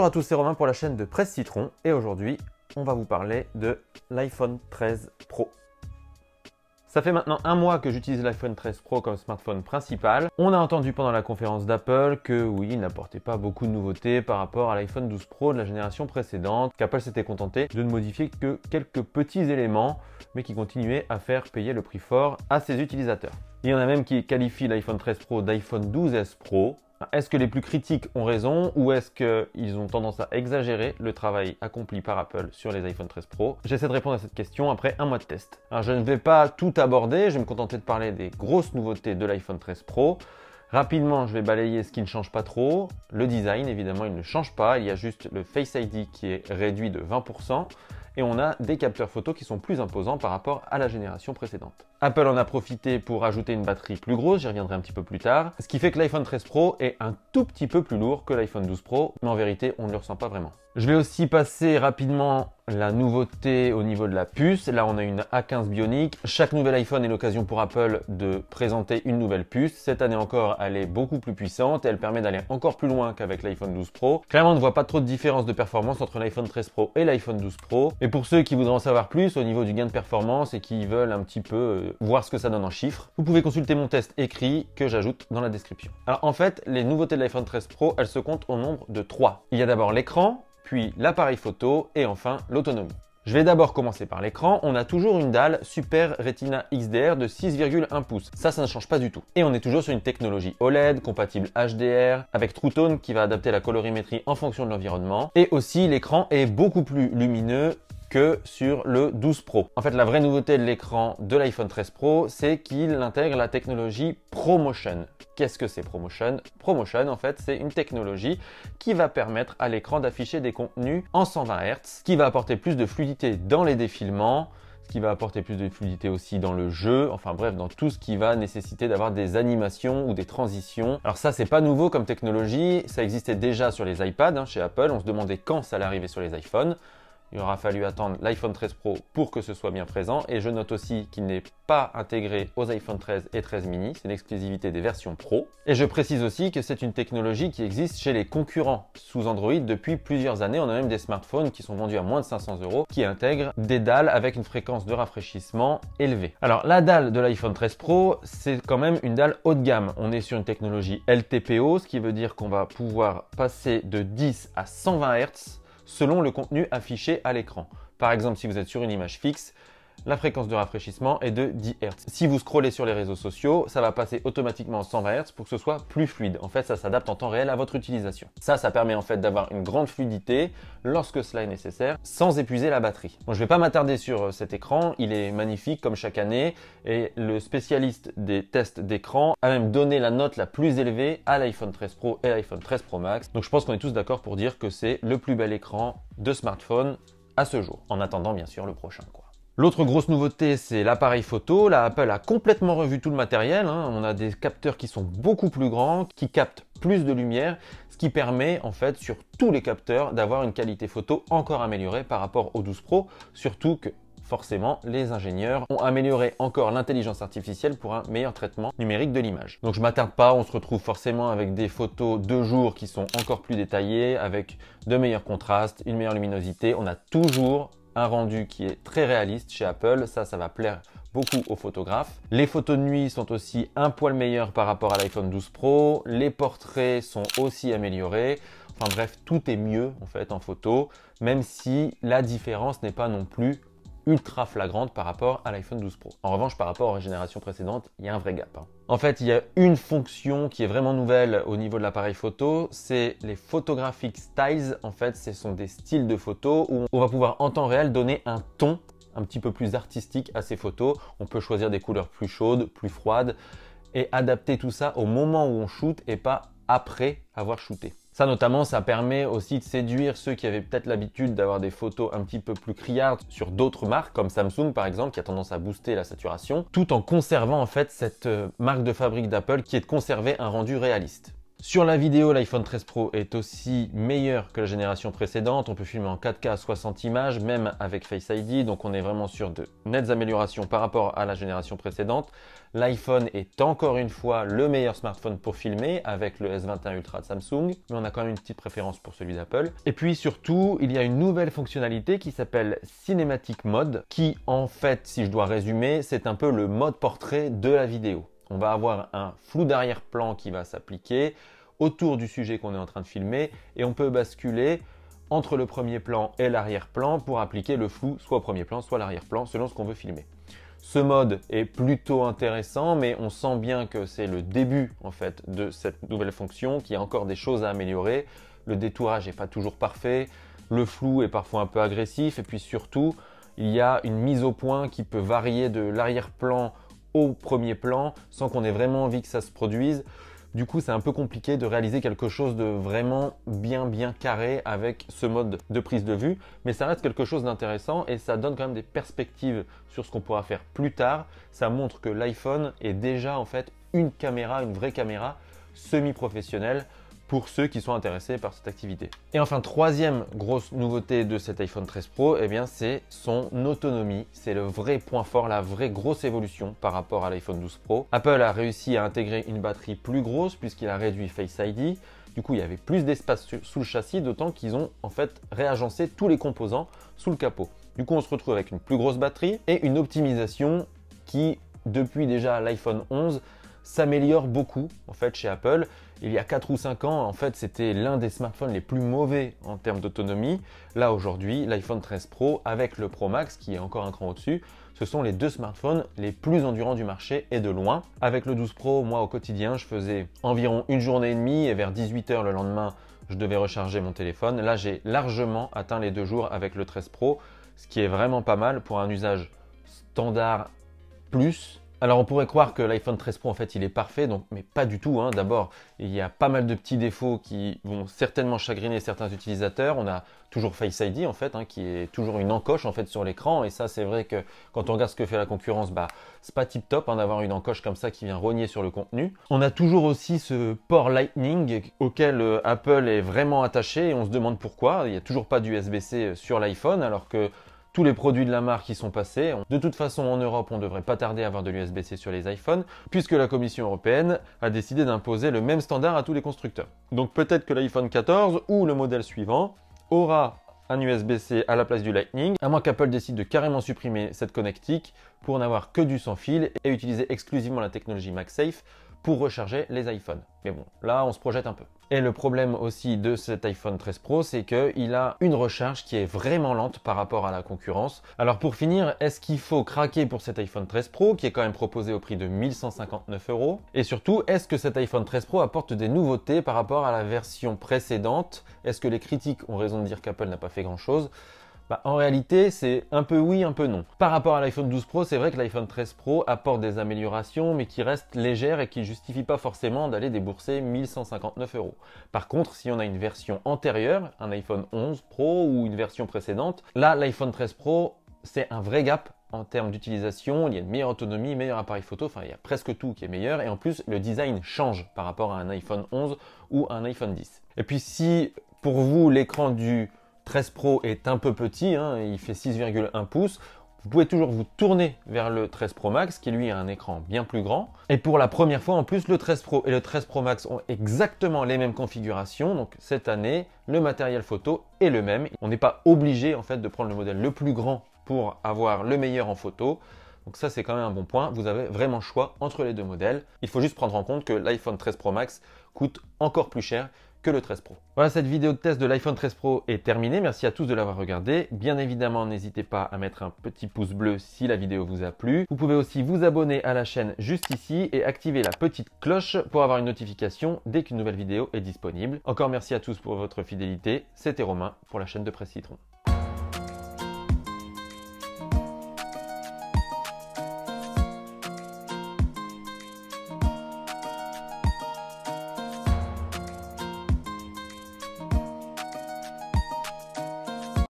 à tous, c'est Romain pour la chaîne de Presse Citron et aujourd'hui on va vous parler de l'iPhone 13 Pro. Ça fait maintenant un mois que j'utilise l'iPhone 13 Pro comme smartphone principal. On a entendu pendant la conférence d'Apple que oui, il n'apportait pas beaucoup de nouveautés par rapport à l'iPhone 12 Pro de la génération précédente, qu'Apple s'était contenté de ne modifier que quelques petits éléments, mais qui continuaient à faire payer le prix fort à ses utilisateurs. Il y en a même qui qualifient l'iPhone 13 Pro d'iPhone 12S Pro. Est-ce que les plus critiques ont raison ou est-ce qu'ils ont tendance à exagérer le travail accompli par Apple sur les iPhone 13 Pro? J'essaie de répondre à cette question après un mois de test. Alors je ne vais pas tout aborder, je vais me contenter de parler des grosses nouveautés de l'iPhone 13 Pro. Rapidement, je vais balayer ce qui ne change pas trop. Le design, évidemment, il ne change pas. Il y a juste le Face ID qui est réduit de 20%. Et on a des capteurs photo qui sont plus imposants par rapport à la génération précédente. Apple en a profité pour ajouter une batterie plus grosse, j'y reviendrai un petit peu plus tard, ce qui fait que l'iPhone 13 Pro est un tout petit peu plus lourd que l'iPhone 12 Pro, mais en vérité, on ne le ressent pas vraiment. Je vais aussi passer rapidement la nouveauté au niveau de la puce. Là, on a une A15 Bionic. Chaque nouvel iPhone est l'occasion pour Apple de présenter une nouvelle puce. Cette année encore, elle est beaucoup plus puissante et elle permet d'aller encore plus loin qu'avec l'iPhone 12 Pro. Clairement, on ne voit pas trop de différence de performance entre l'iPhone 13 Pro et l'iPhone 12 Pro. Et pour ceux qui voudraient en savoir plus au niveau du gain de performance et qui veulent un petit peu voir ce que ça donne en chiffres, vous pouvez consulter mon test écrit que j'ajoute dans la description. Alors en fait, les nouveautés de l'iPhone 13 Pro, elles se comptent au nombre de 3. Il y a d'abord l'écran, puis l'appareil photo et enfin l'autonomie. Je vais d'abord commencer par l'écran. On a toujours une dalle Super Retina XDR de 6,1 pouces. Ça ne change pas du tout. Et on est toujours sur une technologie OLED, compatible HDR, avec True Tone qui va adapter la colorimétrie en fonction de l'environnement. Et aussi, l'écran est beaucoup plus lumineux que sur le 12 Pro. En fait, la vraie nouveauté de l'écran de l'iPhone 13 Pro, c'est qu'il intègre la technologie ProMotion. Qu'est-ce que c'est ProMotion? ProMotion, en fait, c'est une technologie qui va permettre à l'écran d'afficher des contenus en 120 Hz, qui va apporter plus de fluidité dans les défilements, ce qui va apporter plus de fluidité aussi dans le jeu, enfin bref, dans tout ce qui va nécessiter d'avoir des animations ou des transitions. Alors ça, c'est pas nouveau comme technologie, ça existait déjà sur les iPads chez Apple, on se demandait quand ça allait arriver sur les iPhones. Il aura fallu attendre l'iPhone 13 Pro pour que ce soit bien présent et je note aussi qu'il n'est pas intégré aux iPhone 13 et 13 mini, c'est l'exclusivité des versions Pro. Et je précise aussi que c'est une technologie qui existe chez les concurrents sous Android depuis plusieurs années. On a même des smartphones qui sont vendus à moins de 500 € qui intègrent des dalles avec une fréquence de rafraîchissement élevée. Alors la dalle de l'iPhone 13 Pro, c'est quand même une dalle haut de gamme. On est sur une technologie LTPO, ce qui veut dire qu'on va pouvoir passer de 10 à 120 Hz selon le contenu affiché à l'écran. Par exemple, si vous êtes sur une image fixe, la fréquence de rafraîchissement est de 10 Hz. Si vous scrollez sur les réseaux sociaux, ça va passer automatiquement en 120 Hz pour que ce soit plus fluide. En fait, ça s'adapte en temps réel à votre utilisation. Ça permet en fait d'avoir une grande fluidité lorsque cela est nécessaire, sans épuiser la batterie. Bon, je ne vais pas m'attarder sur cet écran, il est magnifique comme chaque année et le spécialiste des tests d'écran a même donné la note la plus élevée à l'iPhone 13 Pro et l'iPhone 13 Pro Max. Donc je pense qu'on est tous d'accord pour dire que c'est le plus bel écran de smartphone à ce jour, en attendant bien sûr le prochain, quoi. L'autre grosse nouveauté, c'est l'appareil photo. Là, Apple a complètement revu tout le matériel. On a des capteurs qui sont beaucoup plus grands, qui captent plus de lumière, ce qui permet en fait sur tous les capteurs d'avoir une qualité photo encore améliorée par rapport au 12 Pro, surtout que forcément, les ingénieurs ont amélioré encore l'intelligence artificielle pour un meilleur traitement numérique de l'image. Donc je m'attarde pas, on se retrouve forcément avec des photos de jour qui sont encore plus détaillées, avec de meilleurs contrastes, une meilleure luminosité. On a toujours un rendu qui est très réaliste chez Apple, ça va plaire beaucoup aux photographes. Les photos de nuit sont aussi un poil meilleures par rapport à l'iPhone 12 Pro, les portraits sont aussi améliorés, enfin bref, tout est mieux en fait en photo, même si la différence n'est pas non plus ultra flagrante par rapport à l'iPhone 12 Pro. En revanche, par rapport aux générations précédentes, il y a un vrai gap. En fait, il y a une fonction qui est vraiment nouvelle au niveau de l'appareil photo, c'est les Photographic Styles. En fait, ce sont des styles de photos où on va pouvoir en temps réel donner un ton un petit peu plus artistique à ces photos. On peut choisir des couleurs plus chaudes, plus froides et adapter tout ça au moment où on shoot et pas après avoir shooté. Ça notamment, ça permet aussi de séduire ceux qui avaient peut-être l'habitude d'avoir des photos un petit peu plus criardes sur d'autres marques comme Samsung par exemple qui a tendance à booster la saturation tout en conservant en fait cette marque de fabrique d'Apple qui est de conserver un rendu réaliste. Sur la vidéo, l'iPhone 13 Pro est aussi meilleur que la génération précédente. On peut filmer en 4K à 60 images, même avec Face ID. Donc on est vraiment sur de nettes améliorations par rapport à la génération précédente. L'iPhone est encore une fois le meilleur smartphone pour filmer avec le S21 Ultra de Samsung. Mais on a quand même une petite préférence pour celui d'Apple. Et puis surtout, il y a une nouvelle fonctionnalité qui s'appelle Cinematic Mode, qui en fait, si je dois résumer, c'est un peu le mode portrait de la vidéo. On va avoir un flou d'arrière-plan qui va s'appliquer autour du sujet qu'on est en train de filmer et on peut basculer entre le premier plan et l'arrière-plan pour appliquer le flou soit au premier plan, soit à l'arrière-plan selon ce qu'on veut filmer. Ce mode est plutôt intéressant, mais on sent bien que c'est le début en fait de cette nouvelle fonction, qu'il y a encore des choses à améliorer. Le détourage n'est pas toujours parfait, le flou est parfois un peu agressif et puis surtout, il y a une mise au point qui peut varier de l'arrière-plan au premier plan sans qu'on ait vraiment envie que ça se produise. Du coup, c'est un peu compliqué de réaliser quelque chose de vraiment bien carré avec ce mode de prise de vue, mais ça reste quelque chose d'intéressant et ça donne quand même des perspectives sur ce qu'on pourra faire plus tard. Ça montre que l'iPhone est déjà en fait une caméra, une vraie caméra semi-professionnelle pour ceux qui sont intéressés par cette activité. Et enfin, troisième grosse nouveauté de cet iPhone 13 Pro, eh bien, c'est son autonomie. C'est le vrai point fort, la vraie grosse évolution par rapport à l'iPhone 12 Pro. Apple a réussi à intégrer une batterie plus grosse puisqu'il a réduit Face ID. Du coup, il y avait plus d'espace sous le châssis, d'autant qu'ils ont en fait réagencé tous les composants sous le capot. Du coup, on se retrouve avec une plus grosse batterie et une optimisation qui, depuis déjà l'iPhone 11, s'améliore beaucoup en fait chez Apple. Il y a 4 ou 5 ans, en fait, c'était l'un des smartphones les plus mauvais en termes d'autonomie. Là, aujourd'hui, l'iPhone 13 Pro avec le Pro Max, qui est encore un cran au-dessus, ce sont les deux smartphones les plus endurants du marché et de loin. Avec le 12 Pro, moi, au quotidien, je faisais environ une journée et demie et vers 18 h le lendemain, je devais recharger mon téléphone. Là, j'ai largement atteint les 2 jours avec le 13 Pro, ce qui est vraiment pas mal pour un usage standard plus. Alors on pourrait croire que l'iPhone 13 Pro en fait il est parfait, mais pas du tout. D'abord, il y a pas mal de petits défauts qui vont certainement chagriner certains utilisateurs. On a toujours Face ID en fait, qui est toujours une encoche en fait sur l'écran. Et ça c'est vrai que quand on regarde ce que fait la concurrence, c'est pas tip top d'avoir une encoche comme ça qui vient rogner sur le contenu. On a toujours aussi ce port Lightning auquel Apple est vraiment attaché et on se demande pourquoi. Il n'y a toujours pas d'USB-C sur l'iPhone alors que tous les produits de la marque y sont passés. De toute façon, en Europe, on ne devrait pas tarder à avoir de l'USB-C sur les iPhones, puisque la Commission européenne a décidé d'imposer le même standard à tous les constructeurs. Donc peut-être que l'iPhone 14 ou le modèle suivant aura un USB-C à la place du Lightning, à moins qu'Apple décide de carrément supprimer cette connectique pour n'avoir que du sans fil et utiliser exclusivement la technologie MagSafe pour recharger les iPhones. Mais bon, là, on se projette un peu. Et le problème aussi de cet iPhone 13 Pro, c'est qu'il a une recharge qui est vraiment lente par rapport à la concurrence. Alors pour finir, est-ce qu'il faut craquer pour cet iPhone 13 Pro qui est quand même proposé au prix de 1159 €? Et surtout, est-ce que cet iPhone 13 Pro apporte des nouveautés par rapport à la version précédente? Est-ce que les critiques ont raison de dire qu'Apple n'a pas fait grand-chose? En réalité, c'est un peu oui, un peu non. Par rapport à l'iPhone 12 Pro, c'est vrai que l'iPhone 13 Pro apporte des améliorations, mais qui restent légères et qui ne justifient pas forcément d'aller débourser 1159 €. Par contre, si on a une version antérieure, un iPhone 11 Pro ou une version précédente, là, l'iPhone 13 Pro, c'est un vrai gap en termes d'utilisation. Il y a une meilleure autonomie, meilleur appareil photo, il y a presque tout qui est meilleur. Et en plus, le design change par rapport à un iPhone 11 ou un iPhone 10. Et puis si, pour vous, l'écran du 13 Pro est un peu petit, il fait 6,1 pouces. Vous pouvez toujours vous tourner vers le 13 Pro Max qui lui a un écran bien plus grand. Et pour la première fois en plus, le 13 Pro et le 13 Pro Max ont exactement les mêmes configurations. Donc cette année, le matériel photo est le même. On n'est pas obligé en fait de prendre le modèle le plus grand pour avoir le meilleur en photo. Donc ça c'est quand même un bon point. Vous avez vraiment le choix entre les deux modèles. Il faut juste prendre en compte que l'iPhone 13 Pro Max coûte encore plus cher que le 13 Pro. Voilà, cette vidéo de test de l'iPhone 13 Pro est terminée. Merci à tous de l'avoir regardé. Bien évidemment, n'hésitez pas à mettre un petit pouce bleu si la vidéo vous a plu. Vous pouvez aussi vous abonner à la chaîne juste ici et activer la petite cloche pour avoir une notification dès qu'une nouvelle vidéo est disponible. Encore merci à tous pour votre fidélité. C'était Romain pour la chaîne de Presse Citron.